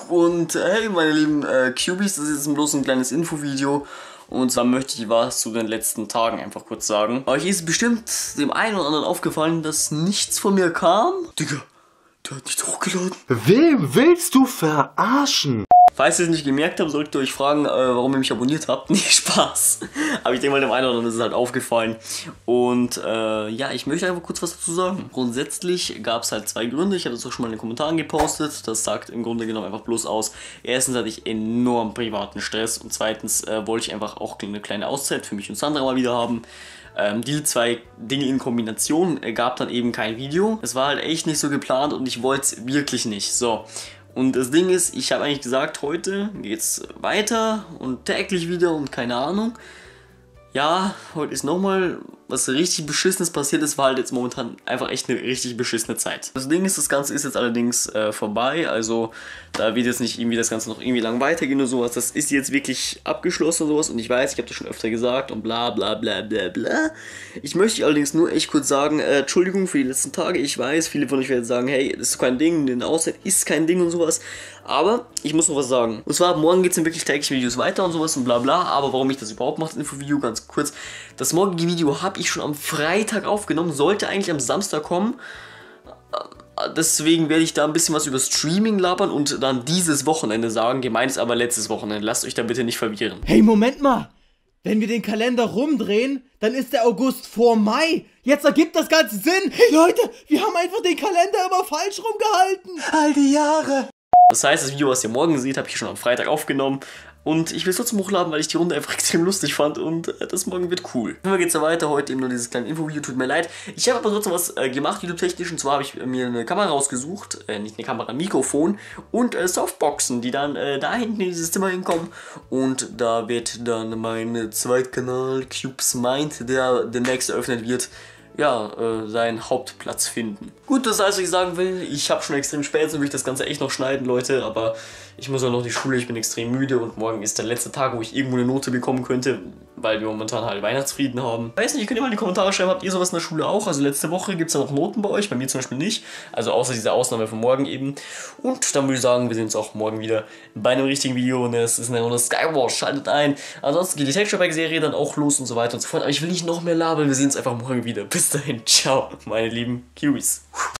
Und hey meine lieben Cubies, das ist jetzt bloß ein kleines Infovideo. Und zwar möchte ich was zu den letzten Tagen einfach kurz sagen. Euch ist bestimmt dem einen oder anderen aufgefallen, dass nichts von mir kam. Digga, der hat nicht hochgeladen. Wem willst du verarschen? Falls ihr es nicht gemerkt habt, solltet ihr euch fragen, warum ihr mich abonniert habt. Nee, Spaß. Aber ich denke mal, dem einen oder anderen ist es halt aufgefallen. Und ja, ich möchte einfach kurz was dazu sagen. Grundsätzlich gab es halt zwei Gründe. Ich habe das auch schon mal in den Kommentaren gepostet. Das sagt im Grunde genommen einfach bloß aus. Erstens hatte ich enorm privaten Stress. Und zweitens wollte ich einfach auch eine kleine Auszeit für mich und Sandra mal wieder haben. Diese zwei Dinge in Kombination gab dann eben kein Video. Es war halt echt nicht so geplant und ich wollte es wirklich nicht. So. Und das Ding ist, ich habe eigentlich gesagt, heute geht's weiter und täglich wieder und keine Ahnung. Ja, heute ist nochmal was richtig Beschissenes passiert. Es war halt jetzt momentan einfach echt eine richtig beschissene Zeit. Das Ding ist, das Ganze ist jetzt allerdings vorbei. Also da wird jetzt nicht irgendwie das Ganze noch irgendwie lang weitergehen oder sowas. Das ist jetzt wirklich abgeschlossen oder sowas. Und ich weiß, ich habe das schon öfter gesagt und bla bla bla bla bla. Ich möchte allerdings nur echt kurz sagen, Entschuldigung für die letzten Tage. Ich weiß, viele von euch werden sagen, hey, das ist kein Ding, eine Auszeit ist kein Ding und sowas. Aber ich muss noch was sagen. Und zwar, morgen geht es dann wirklich täglich Videos weiter und sowas und bla bla. Aber warum ich das überhaupt mache, das Infovideo, ganz kurz. Das morgige Video habe ich schon am Freitag aufgenommen, sollte eigentlich am Samstag kommen. Deswegen werde ich da ein bisschen was über Streaming labern und dann dieses Wochenende sagen. Gemeint ist aber letztes Wochenende. Lasst euch da bitte nicht verwirren. Hey, Moment mal! Wenn wir den Kalender rumdrehen, dann ist der August vor Mai. Jetzt ergibt das Ganze Sinn. Hey Leute, wir haben einfach den Kalender immer falsch rumgehalten. All die Jahre. Das heißt, das Video, was ihr morgen seht, habe ich schon am Freitag aufgenommen. Und ich will es trotzdem hochladen, weil ich die Runde einfach extrem lustig fand und das morgen wird cool. Dann geht's ja weiter, heute eben nur dieses kleine Infovideo, tut mir leid. Ich habe aber trotzdem was gemacht, YouTube-technisch, und zwar habe ich mir eine Kamera rausgesucht, nicht eine Kamera, ein Mikrofon und Softboxen, die dann da hinten in dieses Zimmer hinkommen. Und da wird dann mein Zweitkanal Cubes Mind, der demnächst eröffnet wird, ja, seinen Hauptplatz finden. Gut, das heißt, was ich sagen will, ich habe schon extrem spät, so will ich das Ganze echt noch schneiden, Leute, aber ich muss auch noch in die Schule, ich bin extrem müde und morgen ist der letzte Tag, wo ich irgendwo eine Note bekommen könnte, weil wir momentan halt Weihnachtsfrieden haben. Weiß nicht, ihr könnt ja mal in die Kommentare schreiben, habt ihr sowas in der Schule auch? Also letzte Woche gibt es da noch Noten bei euch, bei mir zum Beispiel nicht, also außer diese Ausnahme von morgen eben. Und dann würde ich sagen, wir sehen uns auch morgen wieder bei einem richtigen Video und es ist eine Runde Skywars, schaltet ein. Ansonsten geht die Texture Pack Serie dann auch los und so weiter und so fort, aber ich will nicht noch mehr labern, wir sehen uns einfach morgen wieder. Bis dahin, ciao, meine lieben Cubies.